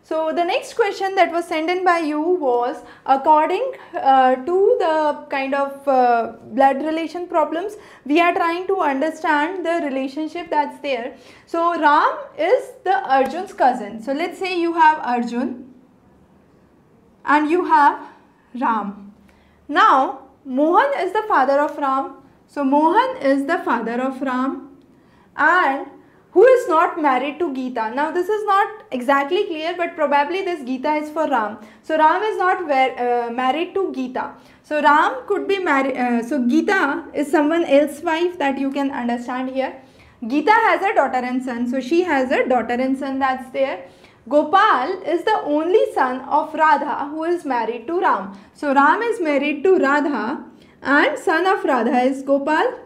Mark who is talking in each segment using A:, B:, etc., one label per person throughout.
A: So the next question that was sent in by you was, according to the kind of blood relation problems, we are trying to understand the relationship that's there. So Ram is the Arjun's cousin. So let's say you have Arjun and you have Ram. Now Mohan is the father of Ram. So Mohan is the father of Ram, and who is not married to Geeta. Now this is not exactly clear, but probably this Geeta is for Ram. So Ram is not married to Geeta. So Ram could be married, so Geeta is someone else's wife, that you can understand here. Geeta has a daughter and son, so she has a daughter and son, that's there. Gopal is the only son of Radha who is married to Ram. So Ram is married to Radha and son of Radha is Gopal.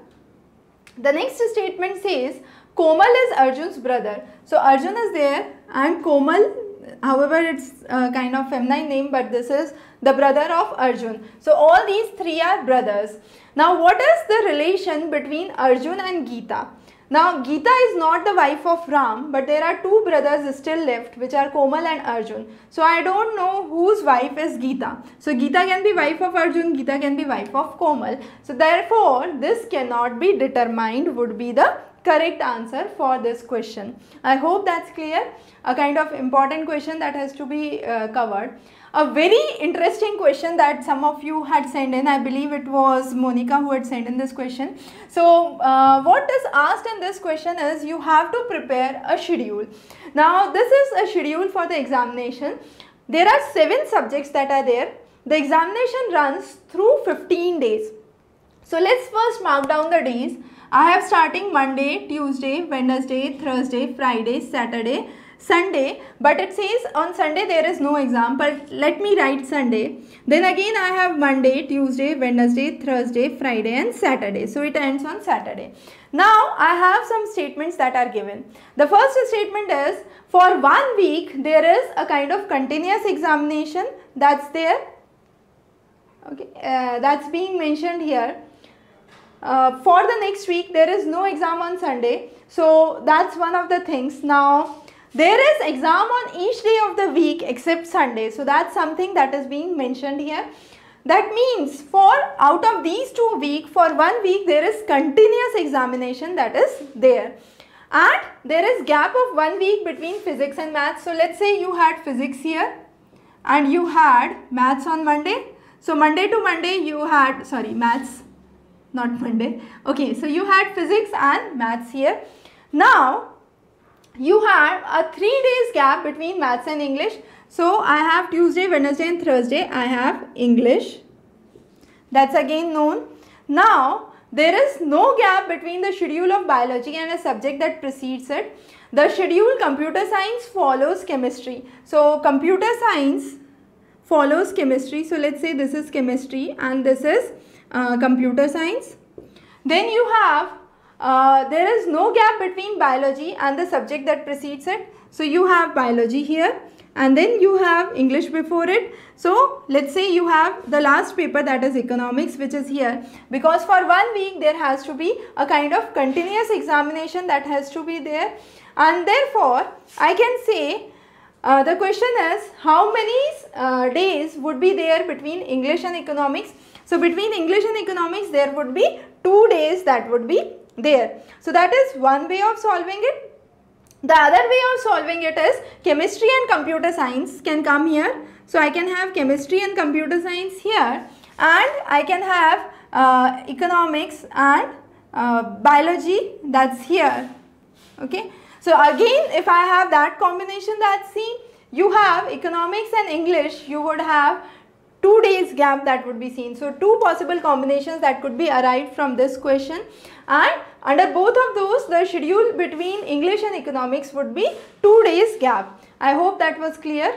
A: The next statement says, Komal is Arjun's brother. So Arjun is there and Komal, however it's a kind of feminine name, but this is the brother of Arjun. So all these three are brothers. Now what is the relation between Arjun and Geeta? Now Geeta is not the wife of Ram, but there are two brothers still left, which are Komal and Arjun. So I don't know whose wife is Geeta. So Geeta can be wife of Arjun, Geeta can be wife of Komal. So therefore this cannot be determined, would be the correct answer for this question. I hope that's clear. A kind of important question that has to be covered. A very interesting question that some of you had sent in, I believe it was Monica who had sent in this question. So what is asked in this question is, you have to prepare a schedule. Now this is a schedule for the examination. There are 7 subjects that are there. The examination runs through 15 days. So let's first mark down the days. I have starting Monday, Tuesday, Wednesday, Thursday, Friday, Saturday, Sunday, but it says on Sunday there is no exam, but let me write Sunday. Then again I have Monday, Tuesday, Wednesday, Thursday, Friday and Saturday. So it ends on Saturday. Now I have some statements that are given. The first statement is, for 1 week there is a kind of continuous examination that's there. Okay, that's being mentioned here. For the next week there is no exam on Sunday, so that's one of the things. Now there is exam on each day of the week except Sunday, so that's something that is being mentioned here. That means for out of these 2 weeks, for 1 week there is continuous examination that is there, and there is gap of 1 week between physics and maths. So let's say you had physics here and you had maths on Monday. So Monday to Monday you had, sorry, maths, not Monday. Okay, so you had physics and maths here. Now you have a 3 days gap between maths and English. So I have Tuesday, Wednesday and Thursday I have English. That's again known. Now there is no gap between the schedule of biology and a subject that precedes it. The schedule computer science follows chemistry. So computer science follows chemistry. So let's say this is chemistry and this is computer science. Then you have there is no gap between biology and the subject that precedes it. So you have biology here and then you have English before it. So let's say you have the last paper, that is economics, which is here, because for 1 week there has to be a kind of continuous examination that has to be there, and therefore I can say the question is, how many days would be there between English and economics? So between English and economics there would be 2 days that would be there. So that is one way of solving it. The other way of solving it is, chemistry and computer science can come here. So I can have chemistry and computer science here, and I can have economics and biology, that's here. Okay. So again, if I have that combination, that's seen, you have economics and English, you would have 2 days gap that would be seen. So 2 possible combinations that could be arrived from this question, and under both of those the schedule between English and economics would be 2 days gap. I hope that was clear.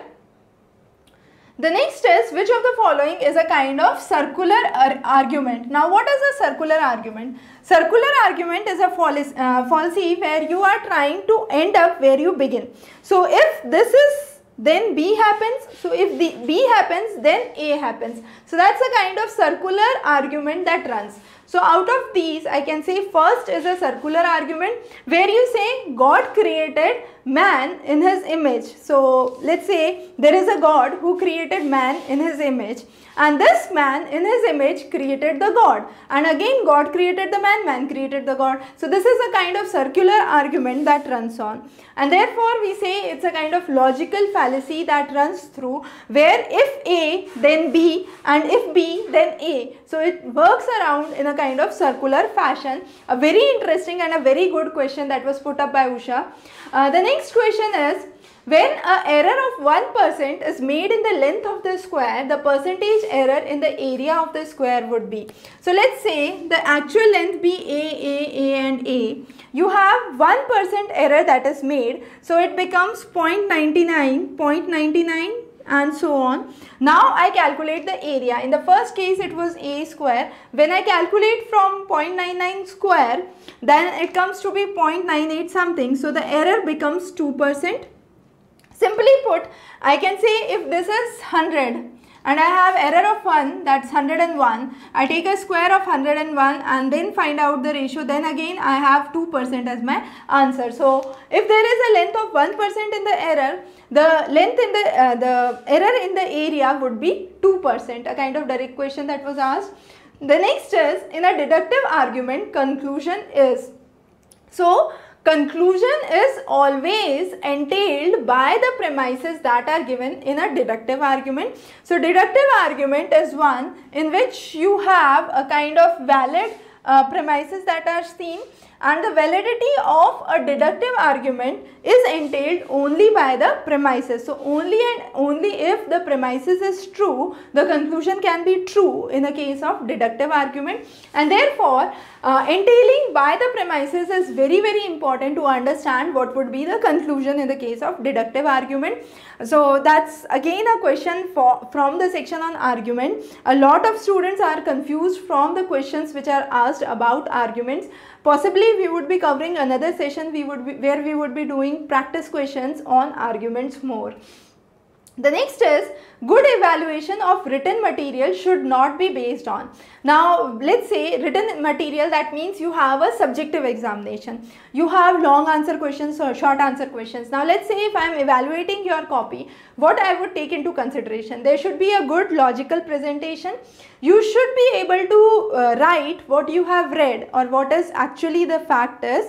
A: The next is, which of the following is a kind of circular argument? Now what is a circular argument? Circular argument is a fallacy where you are trying to end up where you begin. So if this is, then B happens. So if the B happens, then A happens. So that's a kind of circular argument that runs. So out of these, I can say first is a circular argument where you say God created man in his image. So let's say there is a God who created man in his image, and this man in his image created the God, and again God created the man, man created the God. So this is a kind of circular argument that runs on, and therefore we say it's a kind of logical fallacy that runs through, where if A then B and if B then A. So it works around in a kind of circular fashion. A very interesting and a very good question that was put up by Usha. The next question is, when an error of 1% is made in the length of the square, the percentage error in the area of the square would be. So let's say the actual length be A and A. You have 1% error that is made, so it becomes 0.99, 0.99 and so on. Now I calculate the area. In the first case it was A square. When I calculate from 0.99 square, then it comes to be 0.98 something. So the error becomes 2%. Simply put, I can say if this is 100 and I have error of 1, that's 101, I take a square of 101 and then find out the ratio, then again I have 2% as my answer. So if there is a length of 1% in the error, the length in the error in the area would be 2%, a kind of direct question that was asked. The next is, in a deductive argument, conclusion is. So conclusion is always entailed by the premises that are given in a deductive argument. So deductive argument is one in which you have a kind of valid premises that are seen, and the validity of a deductive argument is entailed only by the premises. So only and only if the premises is true, the conclusion can be true in the case of deductive argument, and therefore entailing by the premises is very, very important to understand what would be the conclusion in the case of deductive argument. So that's again a question from the section on argument. A lot of students are confused from the questions which are asked about arguments. Possibly we would be covering another session where we would be doing practice questions on arguments more. The next is, good evaluation of written material should not be based on. Now let's say written material, that means you have a subjective examination. You have long answer questions or short answer questions. Now let's say if I am evaluating your copy, what I would take into consideration? There should be a good logical presentation. You should be able to write what you have read or what is actually the fact is.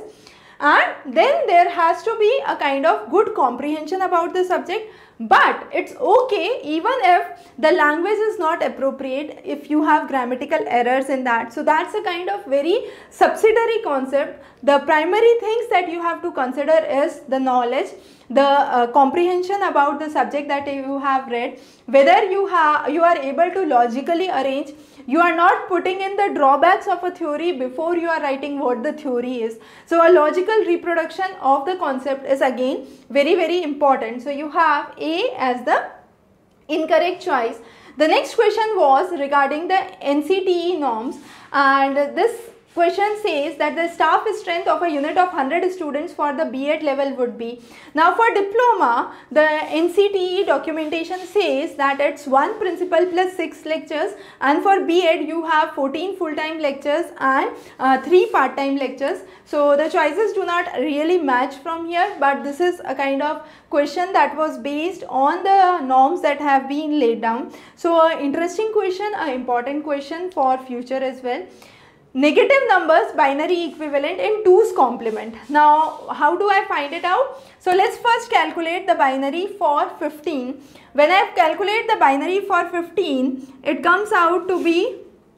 A: And then there has to be a kind of good comprehension about the subject. But it's okay even if the language is not appropriate, if you have grammatical errors in that. So that's a kind of very subsidiary concept. The primary things that you have to consider is the knowledge, the comprehension about the subject that you have read, whether you are able to logically arrange. You are not putting in the drawbacks of a theory before you are writing what the theory is. So a logical reproduction of the concept is again very, very important. So you have A as the incorrect choice. The next question was regarding the NCTE norms, and this question says that the staff strength of a unit of 100 students for the B.Ed level would be. Now for diploma, the NCTE documentation says that it's 1 principal plus 6 lectures, and for B.Ed you have 14 full-time lectures and 3 part-time lectures. So the choices do not really match from here, but this is a kind of question that was based on the norms that have been laid down. So interesting question, an important question for future as well. Negative numbers binary equivalent in 2's complement. Now how do I find it out? So let's first calculate the binary for 15. When I calculate the binary for 15, it comes out to be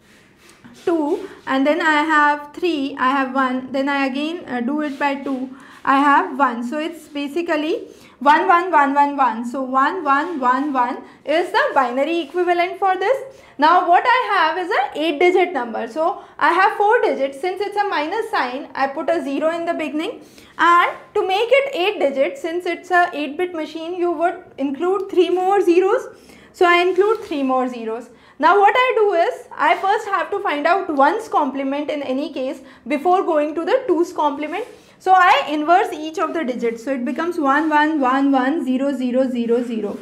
A: 2, and then I have 3, I have 1, then I again do it by 2, I have 1. So it's basically 1 1 1 1 1. So 1 1 1 1 is the binary equivalent for this. Now what I have is a 8-digit number. So I have 4 digits. Since it's a minus sign, I put a 0 in the beginning, and to make it 8 digits, since it's a 8-bit machine, you would include 3 more zeros. So I include 3 more zeros. Now what I do is, I first have to find out 1's complement in any case before going to the 2's complement. So I inverse each of the digits. So it becomes 1 1 1 1 0 0 0 0.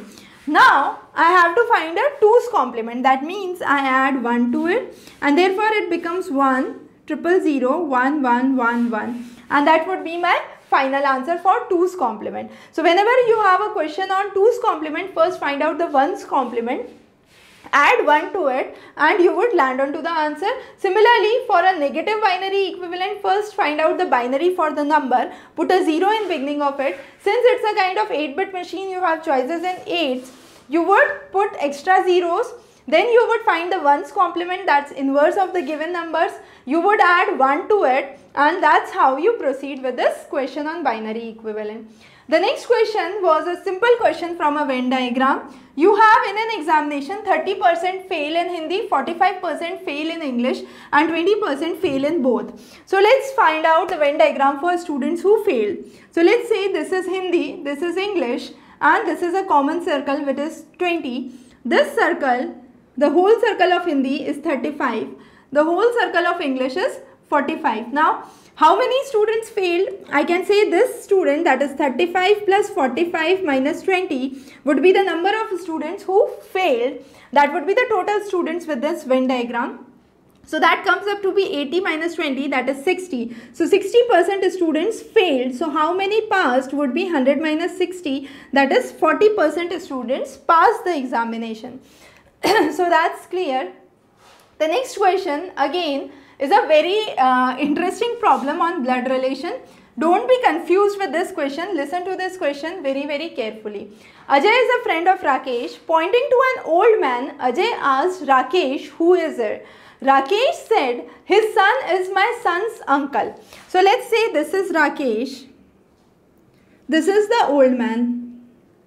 A: Now I have to find a 2's complement. That means I add 1 to it, and therefore it becomes 1 0 0 1 1 1 1, and that would be my final answer for 2's complement. So whenever you have a question on 2's complement, first find out the 1's complement, add 1 to it, and you would land on to the answer. Similarly, for a negative binary equivalent, first find out the binary for the number, put a 0 in beginning of it. Since it's a kind of 8-bit machine, you have choices in 8s, you would put extra zeros, then you would find the 1's complement, that's inverse of the given numbers, you would add 1 to it, and that's how you proceed with this question on binary equivalent. The next question was a simple question from a Venn diagram. You have in an examination 30% fail in Hindi, 45% fail in English, and 20% fail in both. So let's find out the Venn diagram for students who failed. So let's say this is Hindi, this is English, and this is a common circle which is 20. This circle, the whole circle of Hindi is 35. The whole circle of English is 45. Now, how many students failed? I can say this student, that is 35 plus 45 minus 20 would be the number of students who failed. That would be the total students with this Venn diagram. So that comes up to be 80 minus 20, that is 60. So 60% students failed. So how many passed would be 100 minus 60, that is 40% students passed the examination. So that's clear. The next question again is a very interesting problem on blood relation. Don't be confused with this question. Listen to this question very carefully. Ajay is a friend of Rakesh. Pointing to an old man, Ajay asked Rakesh, who is it? Rakesh said, his son is my son's uncle. So let's say this is Rakesh. This is the old man.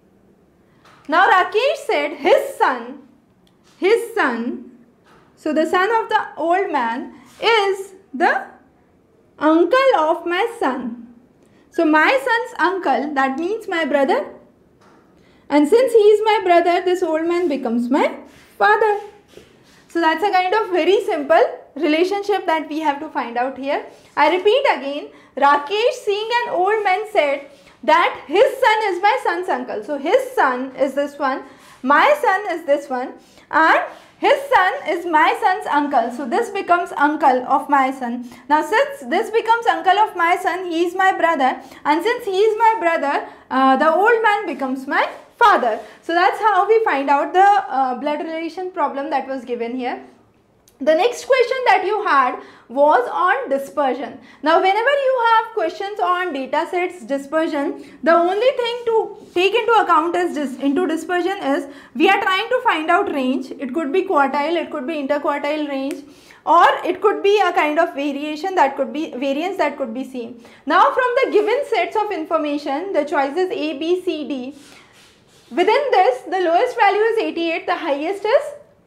A: Now Rakesh said his son, so the son of the old man is the uncle of my son. So my son's uncle, that means my brother. And since he is my brother, this old man becomes my father. So that's a kind of very simple relationship that we have to find out here. I repeat again, Rakesh seeing an old man said that his son is my son's uncle. So his son is this one, my son is this one, and his son is my son's uncle. So this becomes uncle of my son. Now since this becomes uncle of my son, he is my brother, and since he is my brother, the old man becomes my father. So that's how we find out the blood relation problem that was given here. The next question that you had was on dispersion. Now whenever you have questions on data sets dispersion, the only thing to take into account is dispersion is we are trying to find out range. It could be quartile, it could be interquartile range, or it could be a kind of variation that could be variance that could be seen. Now from the given sets of information, the choices A, B, C, D. Within this, the lowest value is 88, the highest is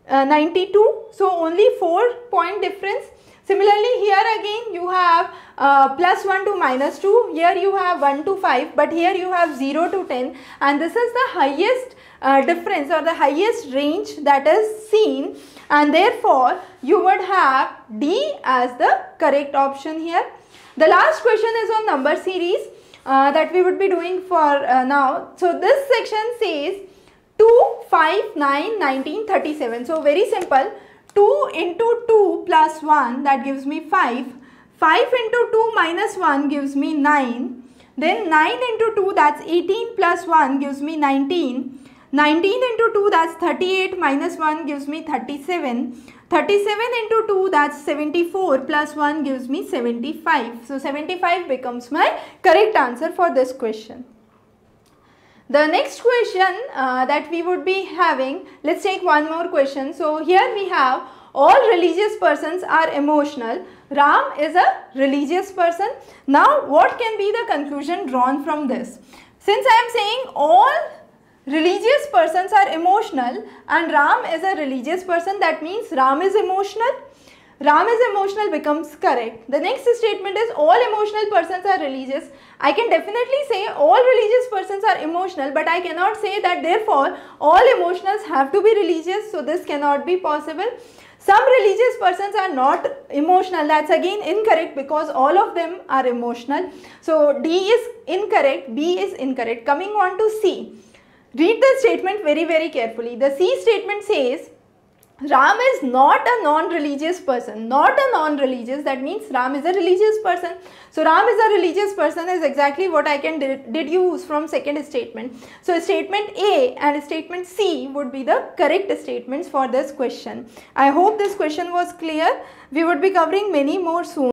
A: 92, so only 4-point difference. Similarly, here again you have plus 1 to minus 2, here you have 1 to 5, but here you have 0 to 10, and this is the highest difference or the highest range that is seen, and therefore you would have D as the correct option here. The last question is on number series that we would be doing for now. So this section says 2, 5, 9, 19, 37. So very simple. 2 into 2 plus 1, that gives me 5. 5 into 2 minus 1 gives me 9. Then 9 into 2, that's 18 plus 1 gives me 19. 19 into 2, that's 38 minus 1 gives me 37. 37 into 2, that's 74 plus 1 gives me 75. So 75 becomes my correct answer for this question. The next question that we would be having, let's take one more question. So here we have all religious persons are emotional. Ram is a religious person. Now what can be the conclusion drawn from this? Since I am saying all religious persons are emotional and Ram is a religious person, that means Ram is emotional. Ram is emotional becomes correct. The next statement is all emotional persons are religious. I can definitely say all religious persons are emotional, but I cannot say that therefore all emotionals have to be religious. So this cannot be possible. Some religious persons are not emotional. That's again incorrect because all of them are emotional. So D is incorrect, B is incorrect. Coming on to C. Read the statement very carefully. The C statement says, Ram is not a non-religious person. Not a non-religious, that means Ram is a religious person. So Ram is a religious person is exactly what I can deduce from second statement. So statement A and statement C would be the correct statements for this question. I hope this question was clear. We would be covering many more soon.